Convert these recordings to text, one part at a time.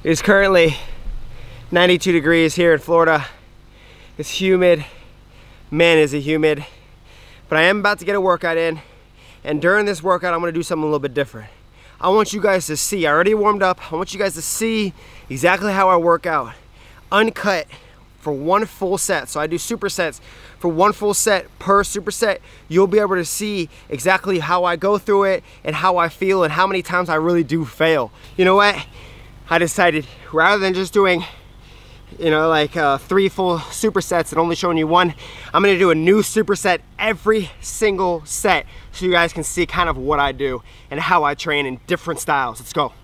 It is currently 92 degrees here in Florida. It's humid. Man, is it humid. But I am about to get a workout in, and during this workout, I'm gonna do something a little bit different. I want you guys to see, I already warmed up, I want you guys to see exactly how I work out. Uncut for one full set. So I do supersets for one full set per superset. You'll be able to see exactly how I go through it and how I feel and how many times I really do fail. You know what? I decided rather than just doing, you know, like 3 full supersets and only showing you one, I'm gonna do a new superset every single set so you guys can see kind of what I do and how I train in different styles. Let's go.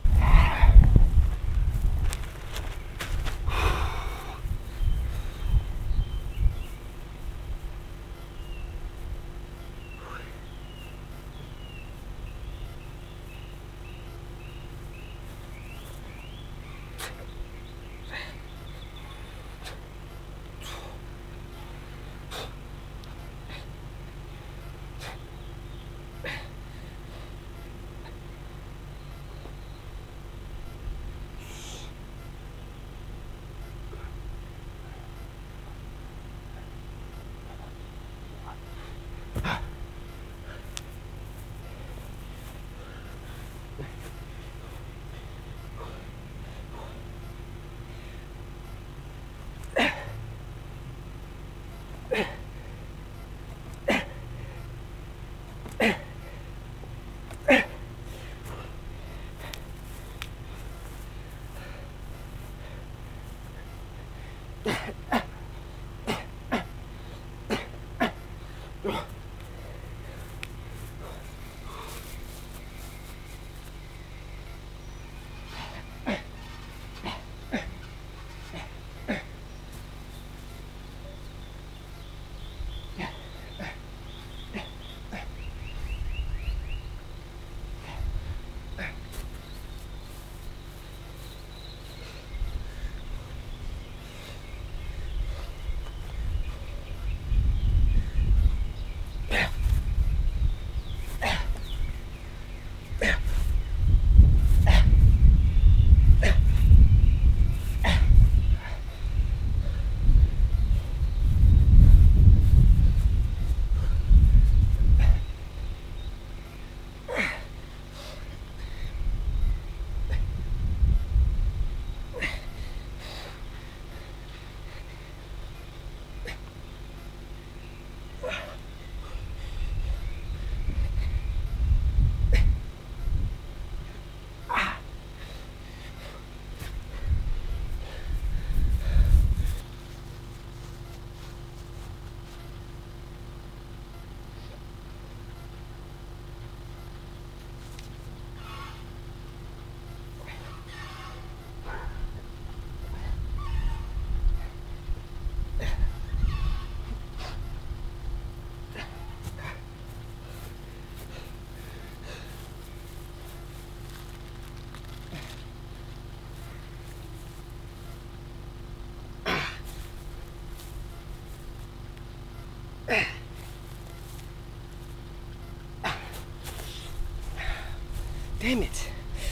Damn it.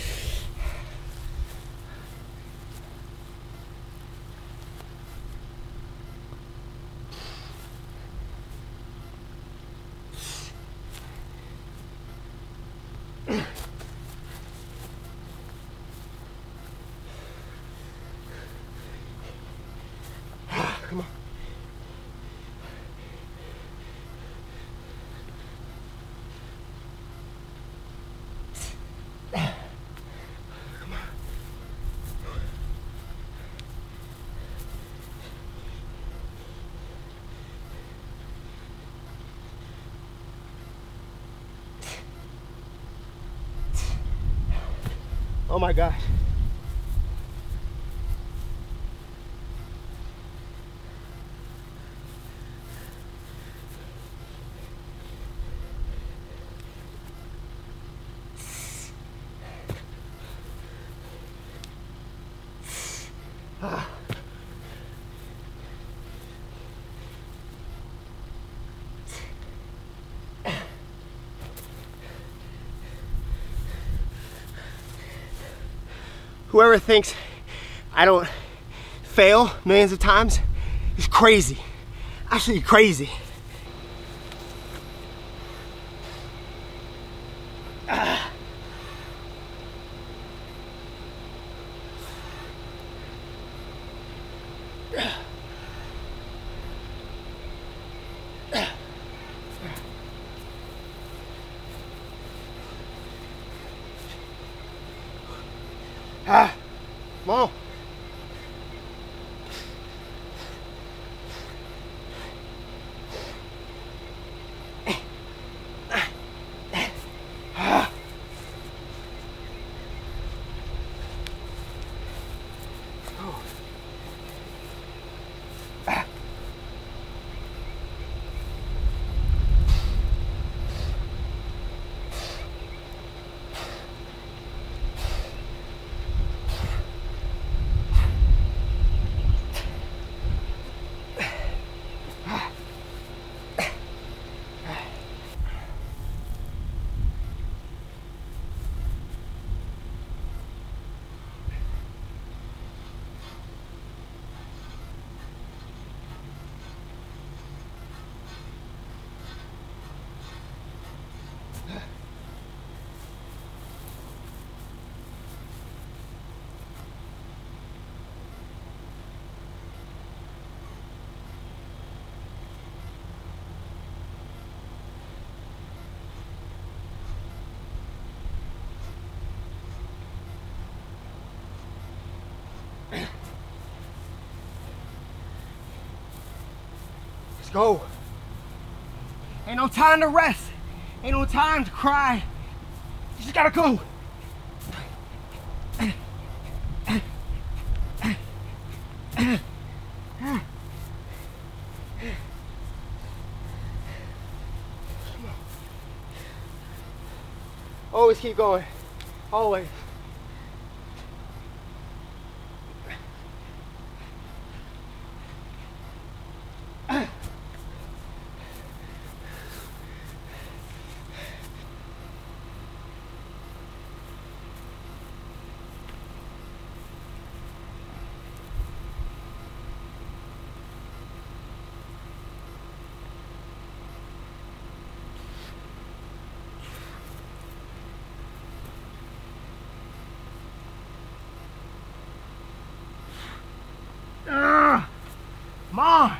Come on. Oh my gosh. Whoever thinks I don't fail millions of times is crazy. Absolutely crazy. Come on. Let's go. Ain't no time to rest. Ain't no time to cry. You just gotta go. Always keep going. Always. Come on.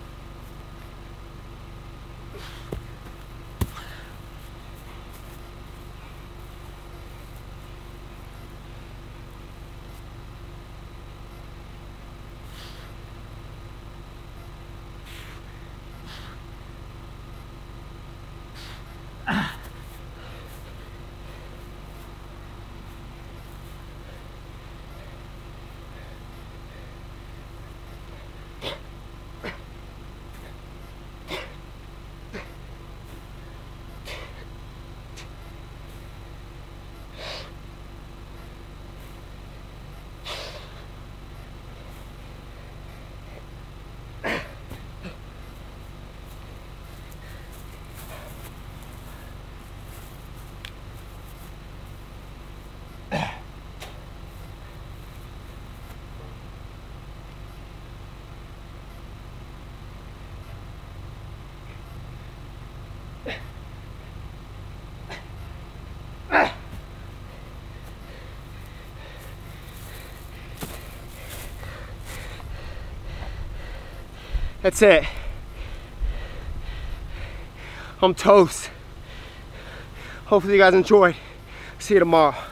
That's it. I'm toast. Hopefully you guys enjoyed. See you tomorrow.